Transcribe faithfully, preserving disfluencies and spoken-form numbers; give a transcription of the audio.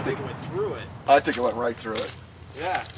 think it went through it. I think it went right through it. Yeah.